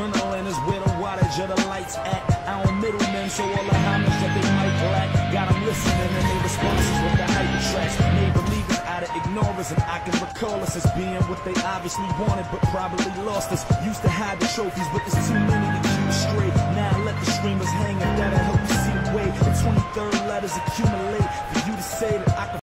Adrenaline is where the wattage of the lights at. I don't middlemen, so all the homage that they might lack. Got them listening and they responses with the hyper tracks. Made believers out of ignorance, and I can recall us as being what they obviously wanted, but probably lost us. Used to hide the trophies, but there's too many to keep straight. Now let the streamers hang, if that'll help you see the way. The 23rd letters accumulate for you to say that I can